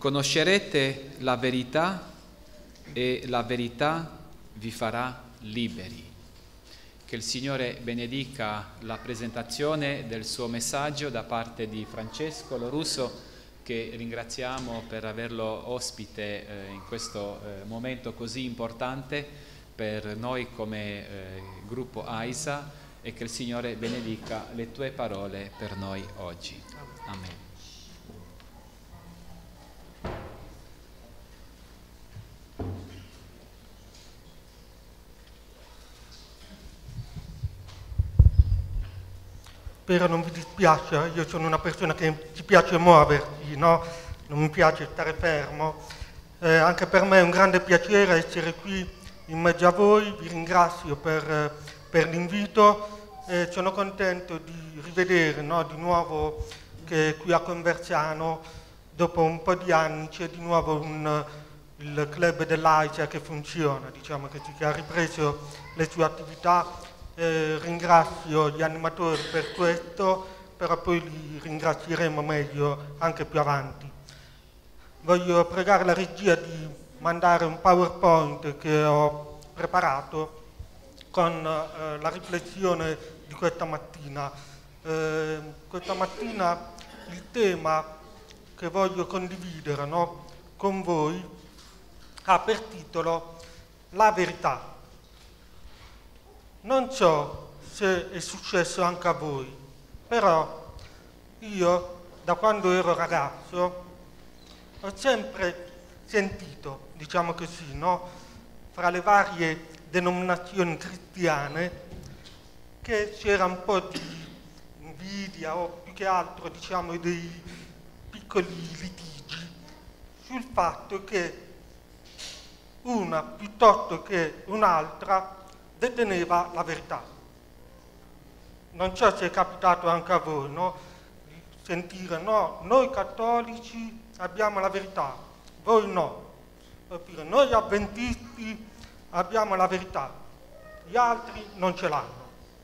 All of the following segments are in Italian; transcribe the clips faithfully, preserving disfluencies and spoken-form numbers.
Conoscerete la verità e la verità vi farà liberi. Che il Signore benedica la presentazione del suo messaggio da parte di Francesco Lorusso, che ringraziamo per averlo ospite eh, in questo eh, momento così importante per noi come eh, gruppo AISA, e che il Signore benedica le tue parole per noi oggi. Amen. Spero non vi dispiace, io sono una persona che ci piace muoversi, no? Non mi piace stare fermo. Eh, anche per me è un grande piacere essere qui in mezzo a voi, vi ringrazio per, per l'invito e sono contento di rivedere, no, di nuovo che qui a Conversano, dopo un po' di anni, c'è di nuovo un, il club dell'AISA che funziona, diciamo che, che ha ripreso le sue attività. Eh, ringrazio gli animatori per questo, però poi li ringrazieremo meglio anche più avanti. Voglio pregare la regia di mandare un PowerPoint che ho preparato con eh, la riflessione di questa mattina. Eh, questa mattina il tema che voglio condividere, no, con voi ha per titolo La verità. Non so se è successo anche a voi, però io, da quando ero ragazzo, ho sempre sentito, diciamo così, no, fra le varie denominazioni cristiane, che c'era un po' di invidia o più che altro, diciamo, dei piccoli litigi sul fatto che una piuttosto che un'altra deteneva la verità. Non so se è capitato anche a voi, no? Sentire, no, noi cattolici abbiamo la verità, voi no. Oppure noi avventisti abbiamo la verità, gli altri non ce l'hanno.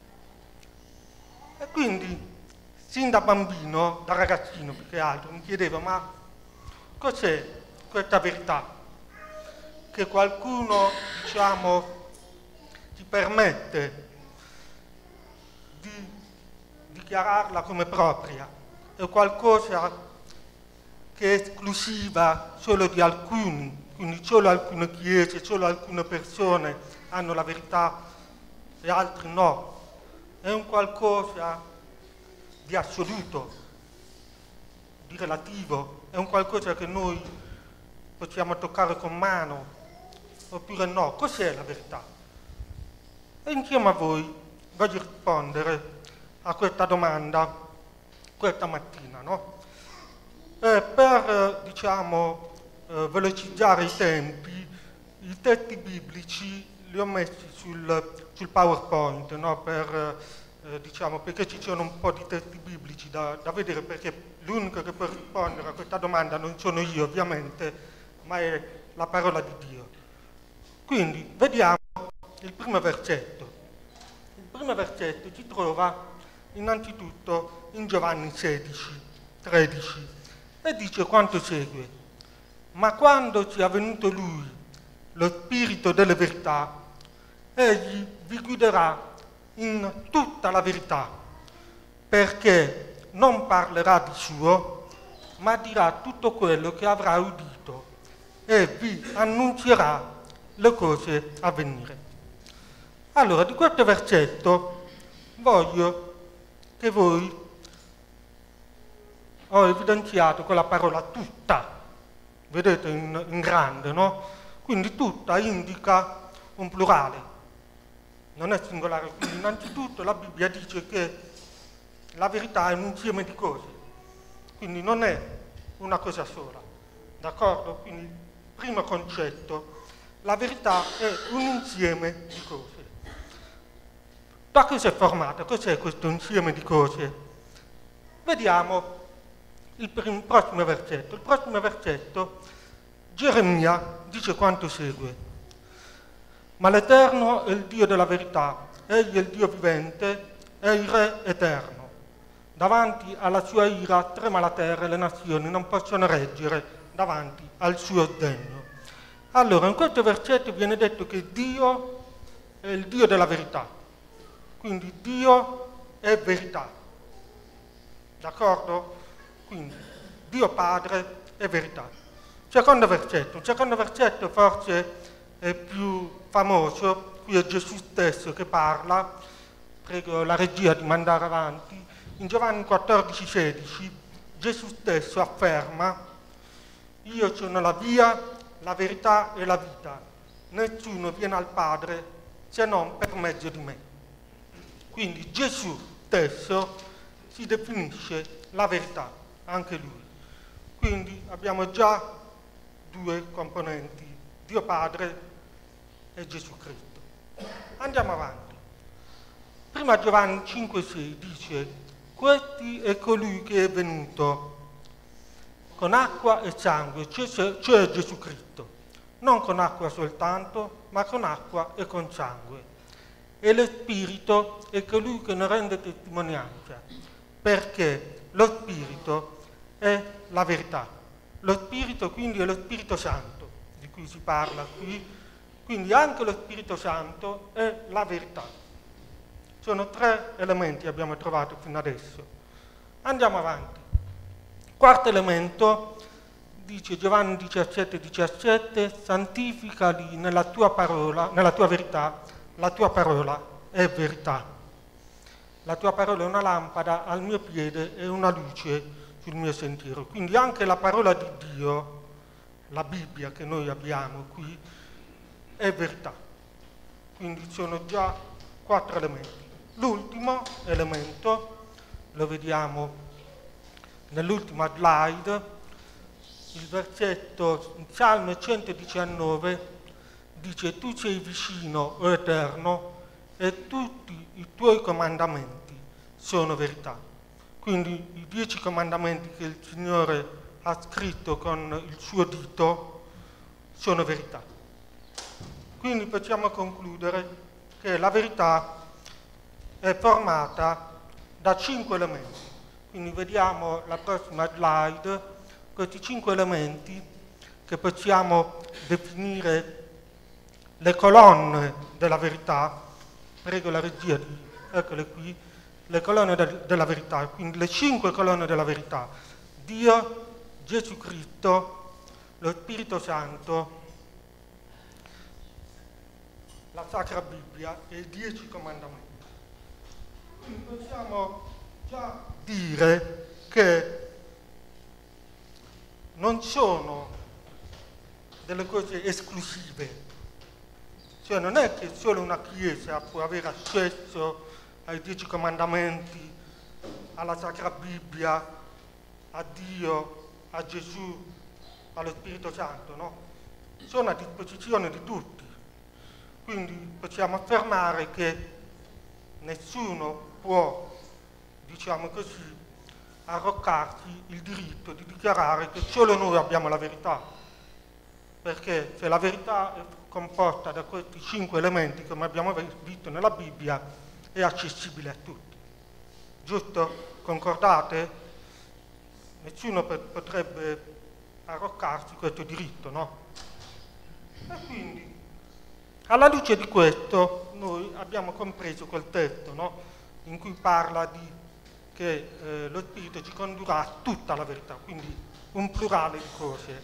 E quindi, sin da bambino, da ragazzino più che altro, mi chiedevo, ma cos'è questa verità? Che qualcuno, diciamo, permette di dichiararla come propria, è qualcosa che è esclusiva solo di alcuni, quindi solo alcune chiese, solo alcune persone hanno la verità e altri no. È un qualcosa di assoluto, di relativo, è un qualcosa che noi possiamo toccare con mano, oppure no. Cos'è la verità? E insieme a voi voglio rispondere a questa domanda questa mattina, no? Eh, per, diciamo, eh, velocizzare i tempi, i testi biblici li ho messi sul, sul PowerPoint, no? Per, eh, diciamo, perché ci sono un po' di testi biblici da, da vedere, perché l'unico che può rispondere a questa domanda non sono io, ovviamente, ma è la parola di Dio. Quindi, vediamo il primo versetto. Il primo versetto si trova innanzitutto in Giovanni sedici, tredici e dice quanto segue: ma quando sia venuto lui, lo spirito delle verità, egli vi guiderà in tutta la verità, perché non parlerà di suo, ma dirà tutto quello che avrà udito e vi annunzierà le cose a venire. Allora, di questo versetto voglio che voi, ho evidenziato con la parola tutta, vedete in, in grande, no? Quindi tutta indica un plurale, non è singolare. Quindi innanzitutto la Bibbia dice che la verità è un insieme di cose, quindi non è una cosa sola, d'accordo? Quindi primo concetto, la verità è un insieme di cose. Da cosa è formata? Cos'è questo insieme di cose? Vediamo il prim- prossimo versetto. Il prossimo versetto, Geremia, dice quanto segue: ma l'Eterno è il Dio della verità, egli è il Dio vivente, è il Re eterno. Davanti alla sua ira trema la terra e le nazioni non possono reggere davanti al suo sdegno. Allora, in questo versetto viene detto che Dio è il Dio della verità, quindi Dio è verità, d'accordo? Quindi Dio Padre è verità. Secondo versetto, il secondo versetto forse è più famoso, qui è Gesù stesso che parla, prego la regia di mandare avanti, in Giovanni quattordici sedici Gesù stesso afferma: io sono la via, la verità e la vita, nessuno viene al Padre se non per mezzo di me. Quindi Gesù stesso si definisce la verità, anche lui. Quindi abbiamo già due componenti, Dio Padre e Gesù Cristo. Andiamo avanti. Prima Giovanni cinque sei dice: questi è colui che è venuto con acqua e sangue, cioè, cioè Gesù Cristo, non con acqua soltanto, ma con acqua e con sangue. E lo Spirito è colui che ne rende testimonianza, perché lo Spirito è la verità. Lo Spirito quindi è lo Spirito Santo, di cui si parla qui, quindi anche lo Spirito Santo è la verità. Sono tre elementi che abbiamo trovato fino adesso. Andiamo avanti. Quarto elemento, dice Giovanni diciassette diciassette, santificali nella tua parola, nella tua verità, la tua parola è verità. La tua parola è una lampada al mio piede e una luce sul mio sentiero. Quindi anche la parola di Dio, la Bibbia che noi abbiamo qui, è verità. Quindi sono già quattro elementi. L'ultimo elemento, lo vediamo nell'ultima slide, il versetto in Salmo centodiciannove dice: tu sei vicino, o Eterno, e tutti i tuoi comandamenti sono verità. Quindi i dieci comandamenti che il Signore ha scritto con il suo dito sono verità. Quindi possiamo concludere che la verità è formata da cinque elementi. Quindi vediamo la prossima slide, questi cinque elementi che possiamo definire le colonne della verità. Prego la regia di, eccole qui, le colonne de- della verità, quindi le cinque colonne della verità: Dio, Gesù Cristo, lo Spirito Santo, la Sacra Bibbia e i dieci comandamenti. Quindi possiamo già dire che non sono delle cose esclusive, cioè non è che solo una Chiesa può avere accesso ai dieci comandamenti, alla Sacra Bibbia, a Dio, a Gesù, allo Spirito Santo, no? Sono a disposizione di tutti. Quindi possiamo affermare che nessuno può, diciamo così, arroccarsi il diritto di dichiarare che solo noi abbiamo la verità, perché se la verità è composta da questi cinque elementi, come abbiamo visto nella Bibbia, è accessibile a tutti. Giusto? Concordate? Nessuno potrebbe arroccarsi questo diritto, no? E quindi, alla luce di questo, noi abbiamo compreso quel testo, no? In cui parla di che eh, lo Spirito ci condurrà a tutta la verità, quindi un plurale di cose.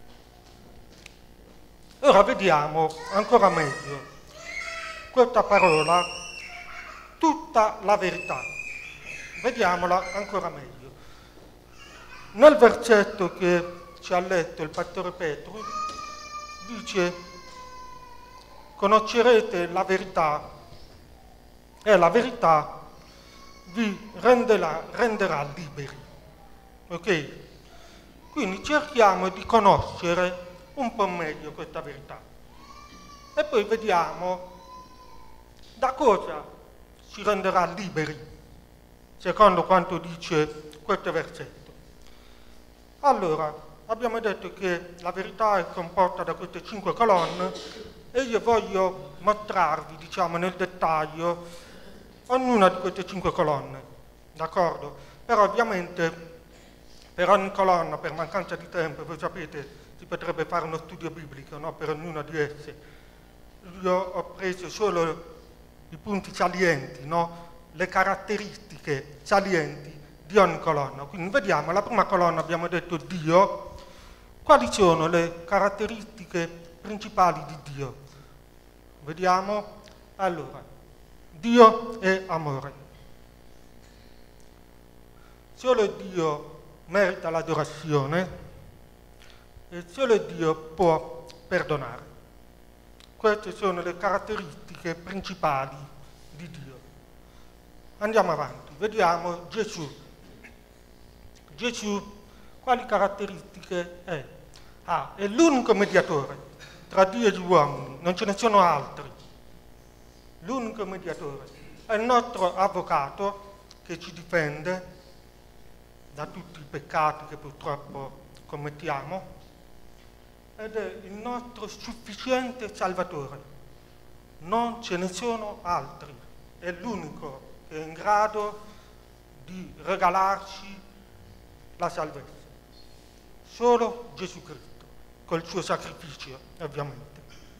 Ora vediamo ancora meglio questa parola, tutta la verità. Vediamola ancora meglio. Nel versetto che ci ha letto il pastore Petru dice: conoscerete la verità e la verità vi renderà, renderà liberi. Ok? Quindi cerchiamo di conoscere un po' meglio questa verità e poi vediamo da cosa ci renderà liberi, secondo quanto dice questo versetto. Allora, abbiamo detto che la verità è composta da queste cinque colonne e io voglio mostrarvi, diciamo, nel dettaglio ognuna di queste cinque colonne, d'accordo? Però ovviamente Per ogni colonna, per mancanza di tempo, voi sapete, si potrebbe fare uno studio biblico, no? Per ognuna di esse. Io ho preso solo i punti salienti, no? Le caratteristiche salienti di ogni colonna. Quindi vediamo, la prima colonna abbiamo detto Dio. Quali sono le caratteristiche principali di Dio? Vediamo. Allora, Dio è amore. Solo Dio merita l'adorazione e solo Dio può perdonare. Queste sono le caratteristiche principali di Dio. Andiamo avanti, vediamo Gesù. Gesù, quali caratteristiche è? Ah, è l'unico mediatore tra Dio e gli uomini, non ce ne sono altri. L'unico mediatore. È il nostro avvocato che ci difende da tutti i peccati che purtroppo commettiamo ed è il nostro sufficiente Salvatore. Non ce ne sono altri. È l'unico che è in grado di regalarci la salvezza. Solo Gesù Cristo, col suo sacrificio, ovviamente,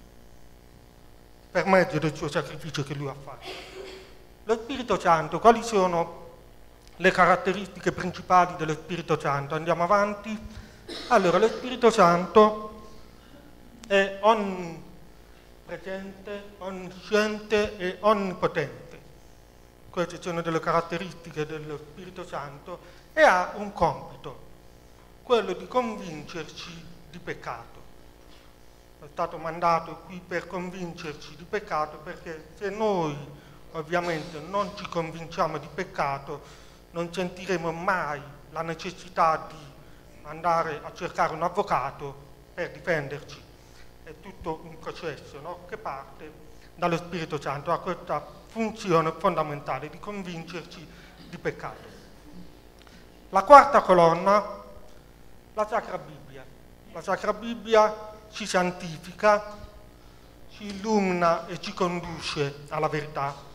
per mezzo del suo sacrificio che lui ha fatto. Lo Spirito Santo, quali sono le caratteristiche principali dello Spirito Santo? Andiamo avanti. Allora, lo Spirito Santo è onnipresente, onnisciente e onnipotente. Queste sono delle caratteristiche dello Spirito Santo e ha un compito, quello di convincerci di peccato. È stato mandato qui per convincerci di peccato perché se noi ovviamente non ci convinciamo di peccato non sentiremo mai la necessità di andare a cercare un avvocato per difenderci. È tutto un processo, no? Che parte dallo Spirito Santo, ha questa funzione fondamentale di convincerci di peccato. La quarta colonna, la Sacra Bibbia. La Sacra Bibbia ci santifica, ci illumina e ci conduce alla verità.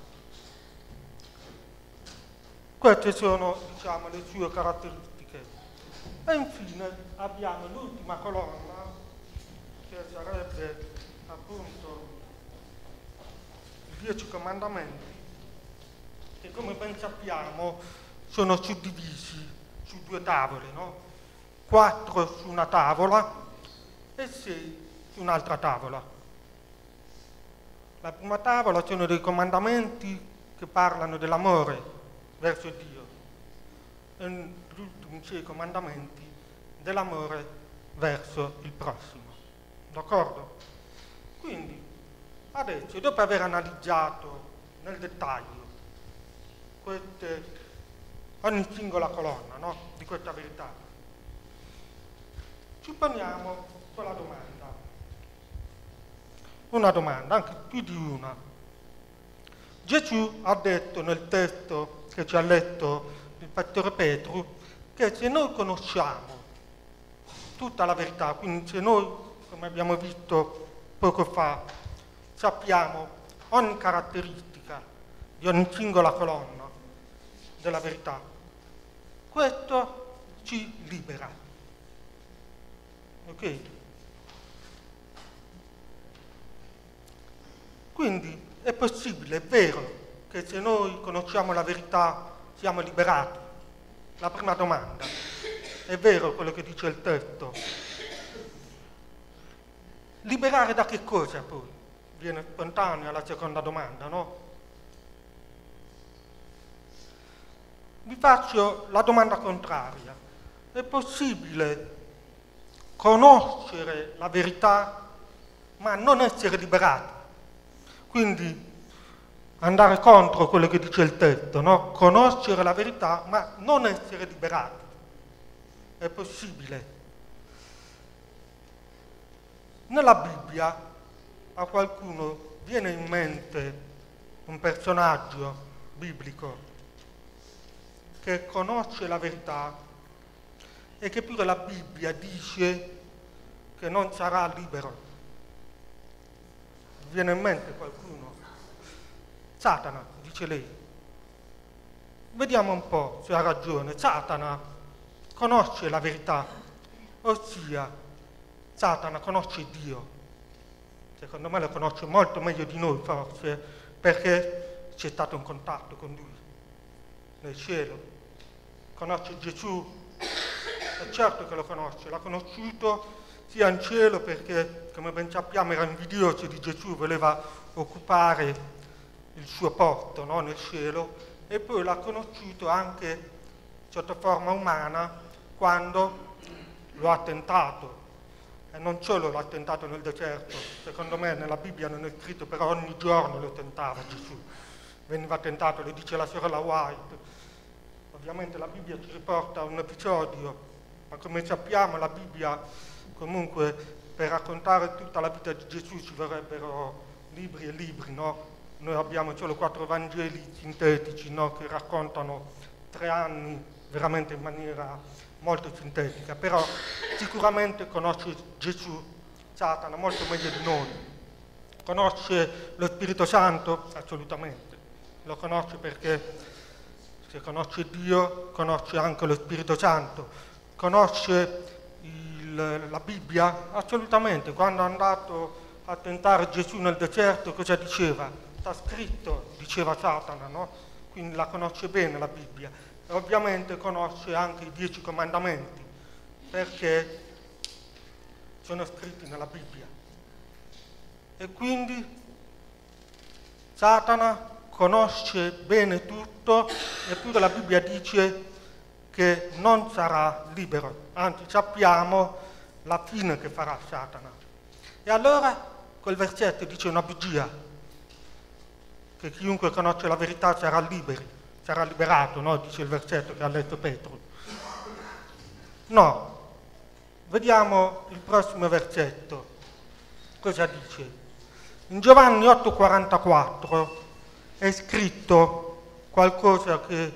Queste sono, diciamo, le sue caratteristiche. E infine abbiamo l'ultima colonna, che sarebbe appunto i dieci comandamenti, che come ben sappiamo sono suddivisi su due tavole, no? Quattro su una tavola e sei su un'altra tavola. La prima tavola sono dei comandamenti che parlano dell'amore verso Dio e gli ultimi sei comandamenti dell'amore verso il prossimo. D'accordo? Quindi, adesso, dopo aver analizzato nel dettaglio queste, ogni singola colonna, no, di questa verità, ci poniamo quella domanda. Una domanda, anche più di una. Gesù ha detto nel testo che ci ha letto il pastore Petru, che se noi conosciamo tutta la verità, quindi se noi, come abbiamo visto poco fa, sappiamo ogni caratteristica di ogni singola colonna della verità, questo ci libera. Ok? Quindi è possibile, è vero, che se noi conosciamo la verità siamo liberati? La prima domanda. È vero quello che dice il testo? Liberare da che cosa poi? Viene spontanea la seconda domanda, no? Vi faccio la domanda contraria. È possibile conoscere la verità ma non essere liberati? Quindi andare contro quello che dice il testo, no? Conoscere la verità ma non essere liberati. È possibile? Nella Bibbia a qualcuno viene in mente un personaggio biblico che conosce la verità e che pure la Bibbia dice che non sarà libero? Viene in mente qualcuno? Satana, dice lei. Vediamo un po' se ha ragione. Satana conosce la verità, ossia Satana conosce Dio. Secondo me lo conosce molto meglio di noi forse, perché c'è stato un contatto con lui nel cielo. Conosce Gesù, è certo che lo conosce, l'ha conosciuto sia in cielo perché, come ben sappiamo, era invidioso di Gesù, voleva occupare il suo posto, no, nel cielo, e poi l'ha conosciuto anche sotto forma umana quando lo ha tentato. E non solo l'ha tentato nel deserto, secondo me nella Bibbia non è scritto, però ogni giorno lo tentava Gesù. Veniva tentato, lo dice la sorella White. Ovviamente la Bibbia ci riporta un episodio, ma come sappiamo la Bibbia comunque per raccontare tutta la vita di Gesù ci vorrebbero libri e libri, no? Noi abbiamo solo quattro Vangeli sintetici, no? Che raccontano tre anni veramente in maniera molto sintetica, però sicuramente conosce Gesù, Satana, molto meglio di noi. Conosce lo Spirito Santo? Assolutamente. Lo conosce perché se conosce Dio, conosce anche lo Spirito Santo. Conosce il, la Bibbia? Assolutamente. Quando è andato a tentare Gesù nel deserto, cosa diceva? Sta scritto, diceva Satana, no? Quindi la conosce bene la Bibbia. E ovviamente conosce anche i dieci comandamenti, perché sono scritti nella Bibbia. E quindi Satana conosce bene tutto, eppure la Bibbia dice che non sarà libero, anzi sappiamo la fine che farà Satana. E allora quel versetto dice una bugia, che chiunque conosce la verità sarà libero, sarà liberato, no? Dice il versetto che ha letto Pietro. No, vediamo il prossimo versetto. Cosa dice? In Giovanni otto quarantaquattro è scritto qualcosa che,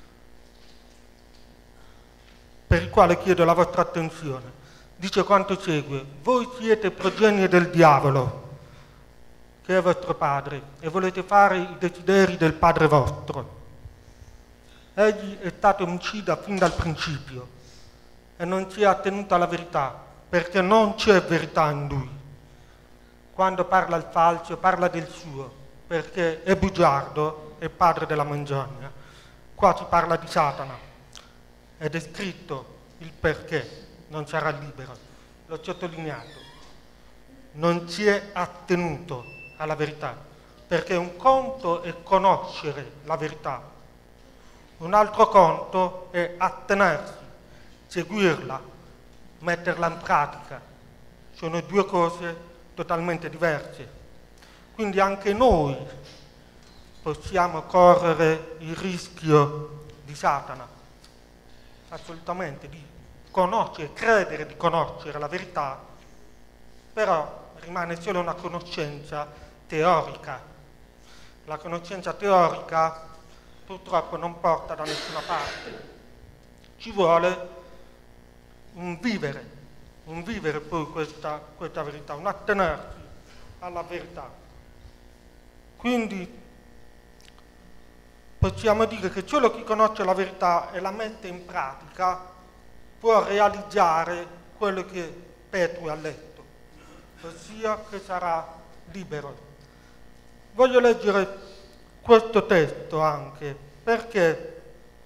per il quale chiedo la vostra attenzione. Dice quanto segue: voi siete progenie del diavolo, che è vostro padre, e volete fare i desideri del padre vostro. Egli è stato omicida fin dal principio e non si è attenuto alla verità, perché non c'è verità in lui. Quando parla il falso, parla del suo, perché è bugiardo e padre della menzogna. Qua si parla di Satana ed è scritto il perché non sarà libero. L'ho sottolineato. Non si è attenuto alla verità, perché un conto è conoscere la verità, un altro conto è attenersi, seguirla, metterla in pratica. Sono due cose totalmente diverse. Quindi anche noi possiamo correre il rischio di Satana, assolutamente, di conoscere, credere di conoscere la verità, però rimane solo una conoscenza teorica. La conoscenza teorica purtroppo non porta da nessuna parte. Ci vuole un vivere, un vivere poi questa, questa verità, un attenersi alla verità. Quindi possiamo dire che solo chi conosce la verità e la mette in pratica può realizzare quello che Pietro ha letto, ossia che sarà libero. Voglio leggere questo testo anche, perché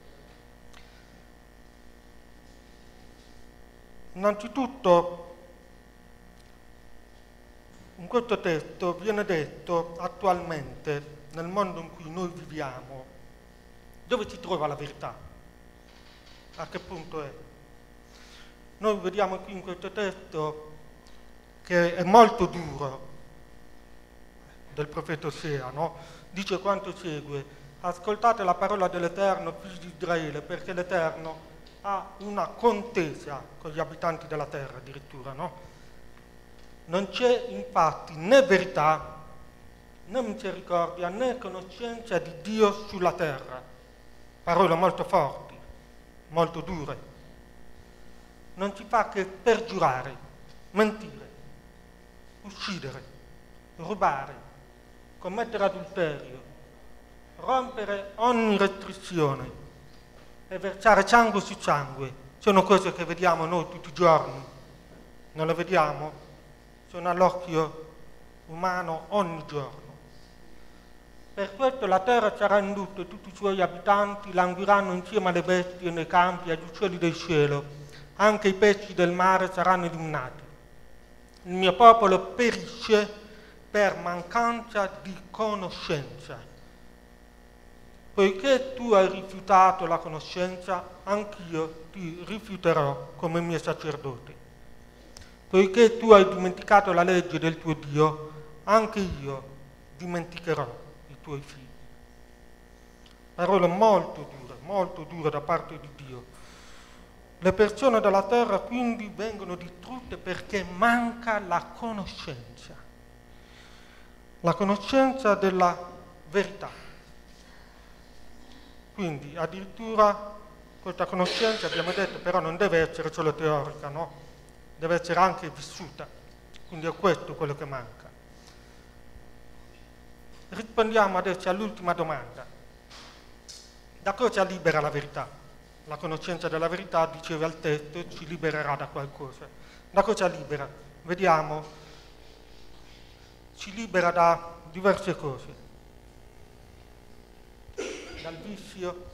innanzitutto in questo testo viene detto attualmente, nel mondo in cui noi viviamo, dove si trova la verità? A che punto è? Noi vediamo qui in questo testo che è molto duro, del profeta Osea, no? Dice quanto segue: ascoltate la parola dell'Eterno, figli di Israele, perché l'Eterno ha una contesa con gli abitanti della terra, addirittura, no? Non c'è infatti né verità, né misericordia, né conoscenza di Dio sulla terra. Parole molto forti, molto dure. Non si fa che pergiurare, mentire, uccidere, rubare, commettere adulterio, rompere ogni restrizione e versare sangue su sangue, sono cose che vediamo noi tutti i giorni, non le vediamo, sono all'occhio umano ogni giorno. Per questo la terra sarà in lutto e tutti i suoi abitanti languiranno insieme alle bestie nei campi e agli uccelli del cielo, anche i pesci del mare saranno eliminati. Il mio popolo perisce per mancanza di conoscenza. Poiché tu hai rifiutato la conoscenza, anch'io ti rifiuterò come mio sacerdote. Poiché tu hai dimenticato la legge del tuo Dio, anche io dimenticherò i tuoi figli. Parole molto dure, molto dure da parte di Dio. Le persone della terra quindi vengono distrutte perché manca la conoscenza. La conoscenza della verità. Quindi addirittura questa conoscenza, abbiamo detto, però non deve essere solo teorica, no? Deve essere anche vissuta. Quindi è questo quello che manca. Rispondiamo adesso all'ultima domanda. Da cosa libera la verità? La conoscenza della verità, diceva il testo, ci libererà da qualcosa. Da cosa libera? Vediamo. Ci libera da diverse cose. Dal vizio,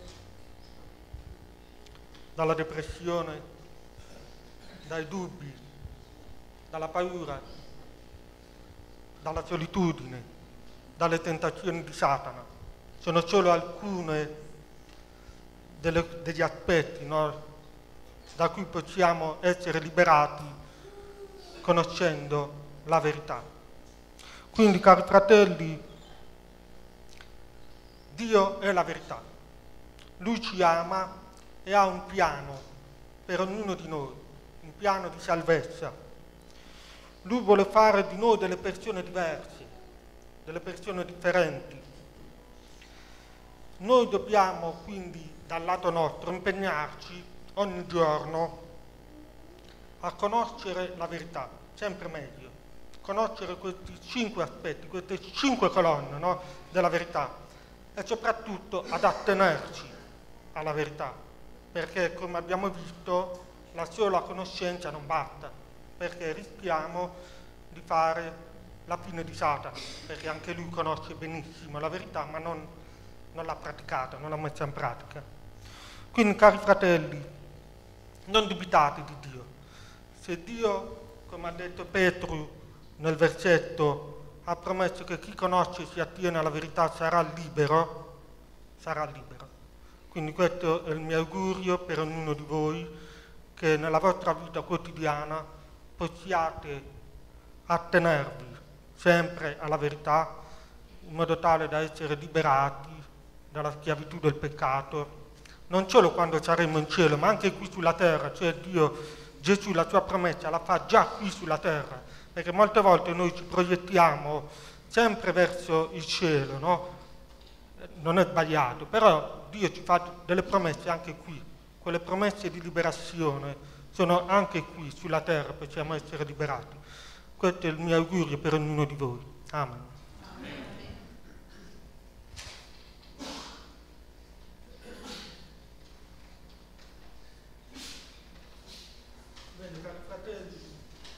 dalla depressione, dai dubbi, dalla paura, dalla solitudine, dalle tentazioni di Satana. Sono solo alcune delle, degli aspetti, no, da cui possiamo essere liberati conoscendo la verità. Quindi, cari fratelli, Dio è la verità. Lui ci ama e ha un piano per ognuno di noi, un piano di salvezza. Lui vuole fare di noi delle persone diverse, delle persone differenti. Noi dobbiamo quindi, dal lato nostro, impegnarci ogni giorno a conoscere la verità, sempre meglio. Conoscere questi cinque aspetti, queste cinque colonne, no, della verità. E soprattutto ad attenerci alla verità, perché come abbiamo visto la sola conoscenza non basta, perché rischiamo di fare la fine di Satana, perché anche lui conosce benissimo la verità ma non, non l'ha praticata, non l'ha messa in pratica. Quindi, cari fratelli, non dubitate di Dio. Se Dio, come ha detto Pietro nel versetto, ha promesso che chi conosce e si attiene alla verità sarà libero, sarà libero. Quindi questo è il mio augurio per ognuno di voi, che nella vostra vita quotidiana possiate attenervi sempre alla verità, in modo tale da essere liberati dalla schiavitù del peccato, non solo quando saremo in cielo, ma anche qui sulla terra. Cioè Dio, Gesù, la sua promessa la fa già qui sulla terra, perché molte volte noi ci proiettiamo sempre verso il cielo, no? Non è sbagliato, però Dio ci fa delle promesse anche qui. Quelle promesse di liberazione sono anche qui sulla terra, possiamo essere liberati. Questo è il mio augurio per ognuno di voi. Amen. Amen. Bene, cari fratelli,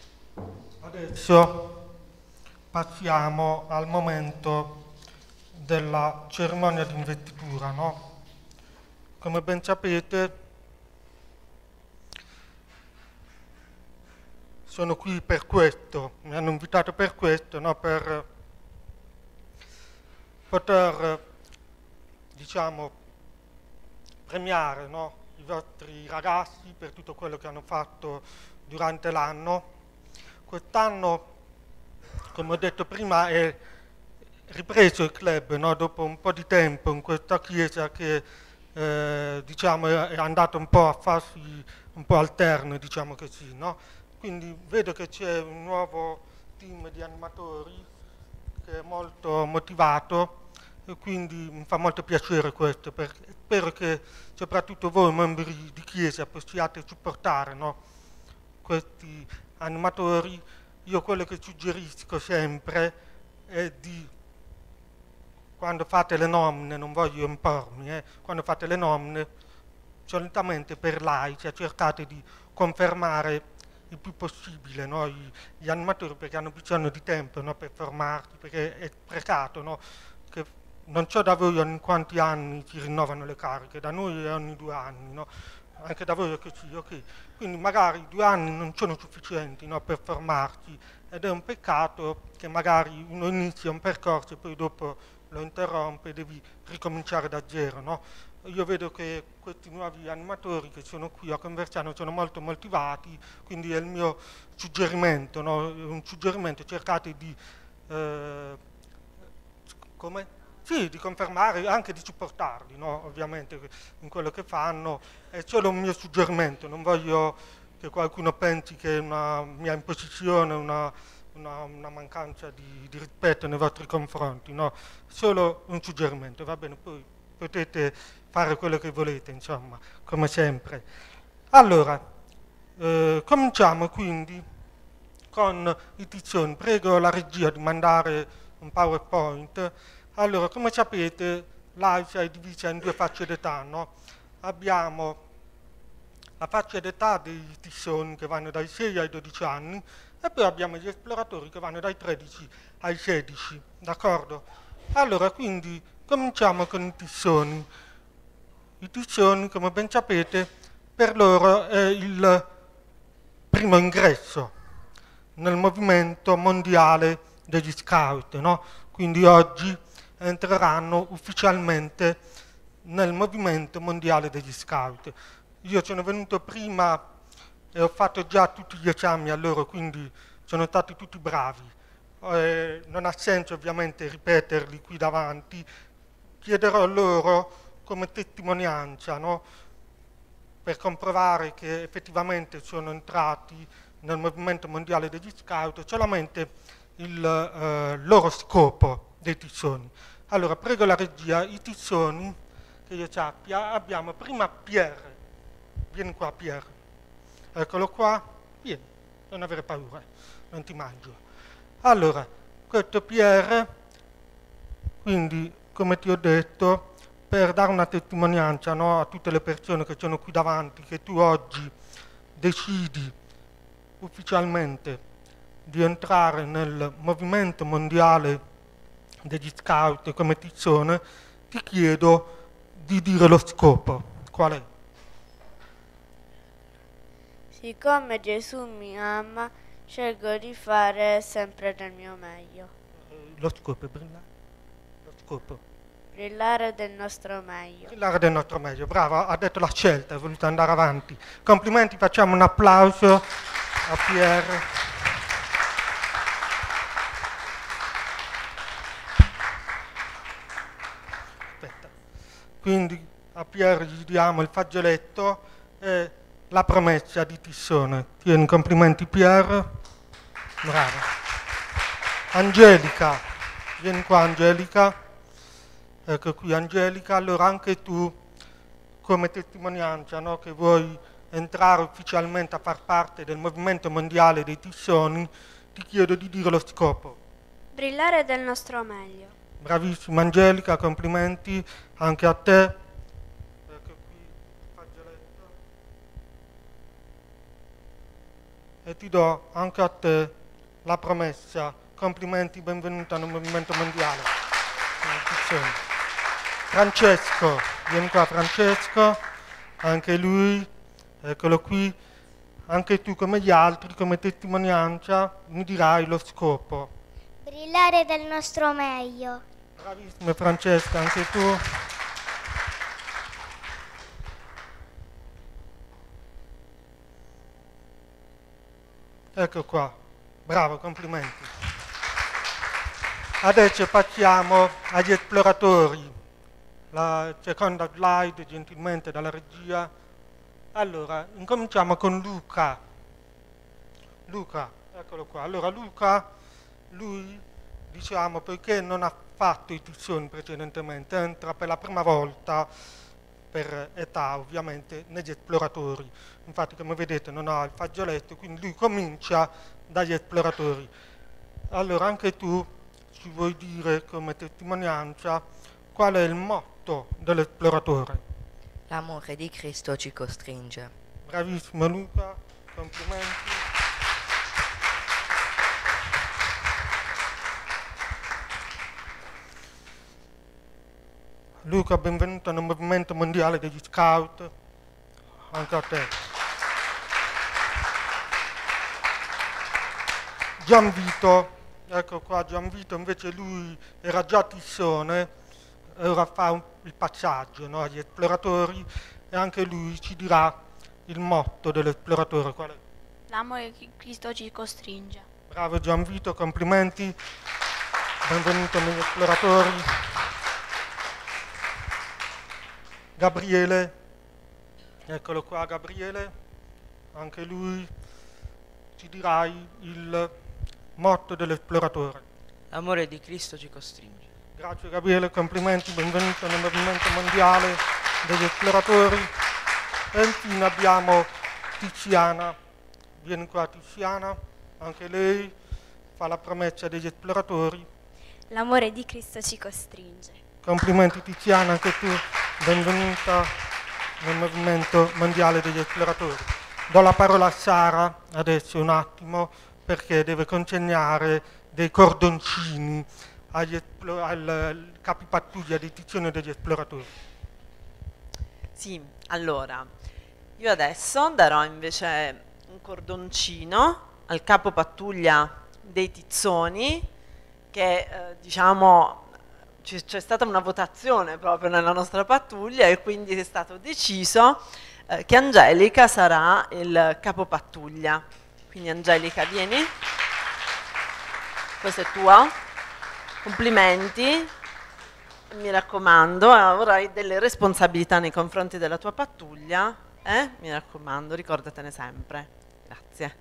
adesso passiamo al momento della cerimonia di investitura, no? Come ben sapete, sono qui per questo, mi hanno invitato per questo, no? Per poter, diciamo, premiare, no? I vostri ragazzi per tutto quello che hanno fatto durante l'anno. Quest'anno, come ho detto prima, è ripreso il club, no? Dopo un po' di tempo in questa chiesa che eh, diciamo è andato un po' a farsi un po' alterno, diciamo così, no? Quindi vedo che c'è un nuovo team di animatori che è molto motivato e quindi mi fa molto piacere questo, perché spero che soprattutto voi membri di chiesa possiate supportare, no? Questi animatori. Io quello che suggerisco sempre è di, quando fate le nomine, non voglio impormi, eh, quando fate le nomine solitamente per laici cercate di confermare il più possibile, no? Gli, gli animatori, perché hanno bisogno di tempo, no? Per formarsi, perché è precato, no? Che non so da voi ogni quanti anni si rinnovano le cariche, da noi è ogni due anni, no? Anche da voi è così, ok. Quindi magari due anni non sono sufficienti, no? Per formarsi, ed è un peccato che magari uno inizia un percorso e poi dopo lo interrompe e devi ricominciare da zero, no? Io vedo che questi nuovi animatori che sono qui a Conversano sono molto motivati, quindi è il mio suggerimento, no? Un suggerimento, cercate di eh, come? Sì, di confermare, anche di supportarli, no? Ovviamente in quello che fanno, è solo un mio suggerimento, non voglio che qualcuno pensi che è una mia imposizione, una, una, una mancanza di, di rispetto nei vostri confronti, no? Solo un suggerimento, va bene, poi potete fare quello che volete, insomma, come sempre. Allora, eh, cominciamo quindi con i tizioni. Prego la regia di mandare un PowerPoint. Allora, come sapete, l'Asia è divisa in due fasce d'età, no? Abbiamo la fascia d'età dei tizioni che vanno dai sei ai dodici anni e poi abbiamo gli esploratori che vanno dai tredici ai sedici, d'accordo? Allora, quindi, cominciamo con i tizioni. I tizioni, come ben sapete, per loro è il primo ingresso nel movimento mondiale degli scout, no? Quindi oggi entreranno ufficialmente nel movimento mondiale degli scout. Io sono venuto prima e ho fatto già tutti gli esami a loro, quindi sono stati tutti bravi. Eh, non ha senso ovviamente ripeterli qui davanti, chiederò loro come testimonianza, no? Per comprovare che effettivamente sono entrati nel movimento mondiale degli scout, solamente il eh, loro scopo dei tizzoni. Allora, prego la regia, i tizzoni, che io sappia, abbiamo prima Pierre, vieni qua Pierre, eccolo qua, vieni, non avere paura, non ti mangio. Allora, questo Pierre, quindi, come ti ho detto, per dare una testimonianza, no, a tutte le persone che sono qui davanti, che tu oggi decidi ufficialmente di entrare nel movimento mondiale degli scout come tizzone, ti chiedo di dire lo scopo. Qual è? Siccome Gesù mi ama, scelgo di fare sempre del mio meglio. Lo scopo è brillare. Lo scopo. Brillare del nostro meglio. Brillare del nostro meglio, brava, ha detto la scelta, è voluto andare avanti. Complimenti, facciamo un applauso a Pierre. Aspetta. Quindi a Pierre gli diamo il fagioletto e la promessa di Tissone. Tieni, complimenti Pierre. Brava. Angelica, vieni qua Angelica. Ecco qui Angelica, allora anche tu come testimonianza, no, che vuoi entrare ufficialmente a far parte del movimento mondiale dei tissoni, ti chiedo di dire lo scopo. Brillare del nostro meglio. Bravissima Angelica, complimenti anche a te. Ecco qui il fagioletto. E ti do anche a te la promessa. Complimenti, benvenuta nel movimento mondiale. Francesco, vieni qua Francesco, anche lui, eccolo qui, anche tu come gli altri, come testimonianza, mi dirai lo scopo. Brillare del nostro meglio. Bravissima Francesca, anche tu. Ecco qua, bravo, complimenti. Adesso passiamo agli esploratori. La seconda slide, gentilmente, dalla regia. Allora, incominciamo con Luca. Luca, eccolo qua. Allora, Luca, lui, diciamo, poiché non ha fatto i tizzoni precedentemente, entra per la prima volta, per età ovviamente, negli esploratori. Infatti, come vedete, non ha il fagioletto, quindi lui comincia dagli esploratori. Allora, anche tu ci vuoi dire come testimonianza qual è il motto dell'esploratore? L'amore di Cristo ci costringe. Bravissimo Luca, complimenti. Luca, benvenuto nel movimento mondiale degli scout, anche a te. Gianvito, ecco qua, Gianvito invece lui era già tissone, ora fa un, il passaggio, no, agli esploratori, e anche lui ci dirà il motto dell'esploratore. Qual è? L'amore di Cristo ci costringe. Bravo Gianvito, complimenti, benvenuto negli esploratori. Gabriele, eccolo qua Gabriele, anche lui ci dirà il motto dell'esploratore. L'amore di Cristo ci costringe. Grazie Gabriele, complimenti, benvenuto nel movimento mondiale degli esploratori. E infine abbiamo Tiziana, vieni qua Tiziana, anche lei fa la promessa degli esploratori. L'amore di Cristo ci costringe. Complimenti Tiziana, anche tu, benvenuta nel movimento mondiale degli esploratori. Do la parola a Sara adesso un attimo perché deve consegnare dei cordoncini agli esplo- al, al capipattuglia di Tizione degli esploratori. Sì, allora, io adesso darò invece un cordoncino al capo pattuglia dei Tizzoni che eh, diciamo c'è stata una votazione proprio nella nostra pattuglia e quindi è stato deciso eh, che Angelica sarà il capo pattuglia. Quindi Angelica, vieni. Questo è tuo. Complimenti. Mi raccomando, avrai delle responsabilità nei confronti della tua pattuglia. Eh? Mi raccomando, ricordatene sempre. Grazie.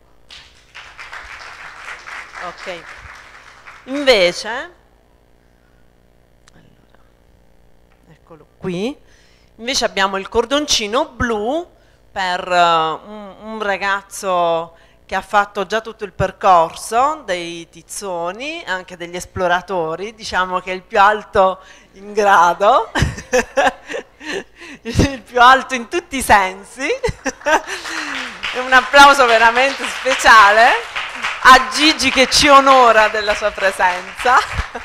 Ok. Invece... Eccolo qui, invece abbiamo il cordoncino blu per uh, un, un ragazzo che ha fatto già tutto il percorso dei Tizzoni, anche degli esploratori, diciamo che è il più alto in grado, il più alto in tutti i sensi, e un applauso veramente speciale a Gigi che ci onora della sua presenza.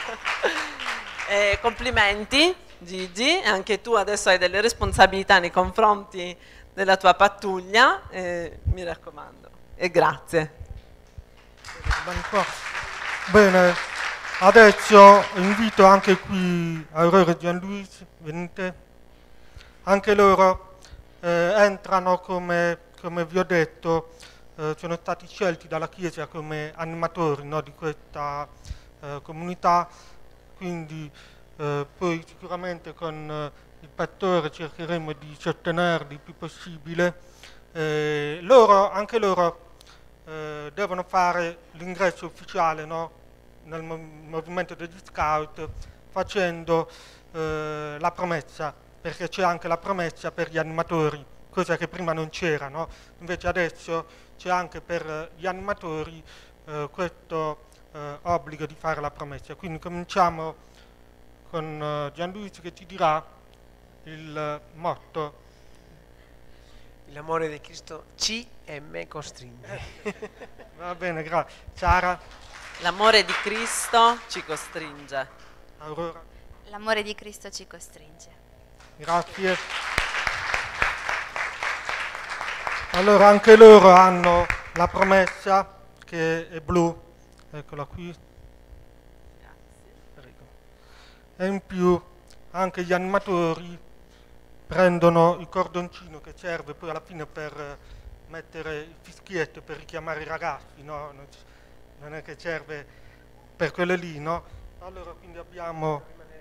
E complimenti Gigi, anche tu adesso hai delle responsabilità nei confronti della tua pattuglia, eh, mi raccomando, e grazie. Bene, adesso invito anche qui Aurora e Gianluigi, venite, anche loro eh, entrano come, come vi ho detto, eh, sono stati scelti dalla Chiesa come animatori, no, di questa eh, comunità, quindi Eh, poi sicuramente con eh, il pastore cercheremo di sostenerli il più possibile. Eh, loro, anche loro eh, devono fare l'ingresso ufficiale, no, nel mov- movimento degli scout facendo eh, la promessa, perché c'è anche la promessa per gli animatori, cosa che prima non c'era, no? Invece adesso c'è anche per gli animatori eh, questo eh, obbligo di fare la promessa. Quindi cominciamo con uh, Gianluigi che ci dirà il uh, motto. L'amore di Cristo ci e me costringe. Va bene, grazie. Sara? L'amore di Cristo ci costringe. Aurora? L'amore di Cristo ci costringe. Grazie. Allora anche loro hanno la promessa che è blu, eccola qui. E in più anche gli animatori prendono il cordoncino che serve poi alla fine per mettere il fischietto per richiamare i ragazzi, no? Non è che serve per quelle lì, no? Allora quindi abbiamo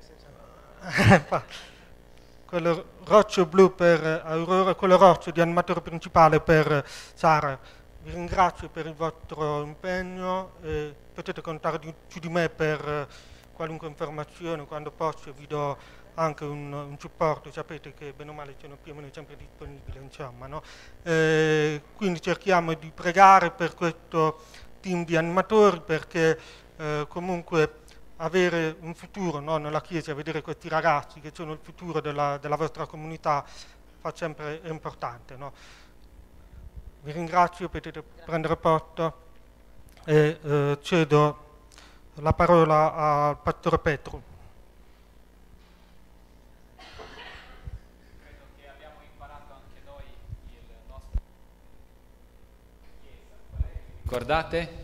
quello roccio blu per Aurora e quello roccio di animatore principale per Sara. Vi ringrazio per il vostro impegno e potete contare di, su di me per qualunque informazione, quando posso vi do anche un, un supporto, sapete che bene o male sono più o meno sempre disponibile, insomma, no? Eh, quindi cerchiamo di pregare per questo team di animatori perché eh, comunque avere un futuro, no, nella Chiesa, vedere questi ragazzi che sono il futuro della, della vostra comunità fa sempre è importante, no? Vi ringrazio, potete prendere posto e eh, cedo la parola al Pastore Petru. Credo che abbiamo imparato anche noi il nostro Chiesa. Ricordate?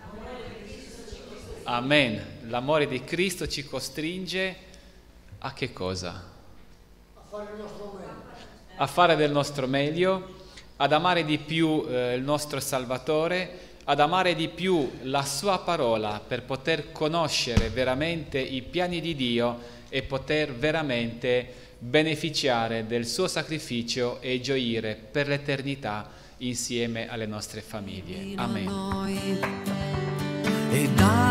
Amen. L'amore di Cristo ci costringe a che cosa? A fare il nostro meglio. A fare del nostro meglio, ad amare di più eh, il nostro Salvatore, ad amare di più la sua parola per poter conoscere veramente i piani di Dio e poter veramente beneficiare del suo sacrificio e gioire per l'eternità insieme alle nostre famiglie. Amen.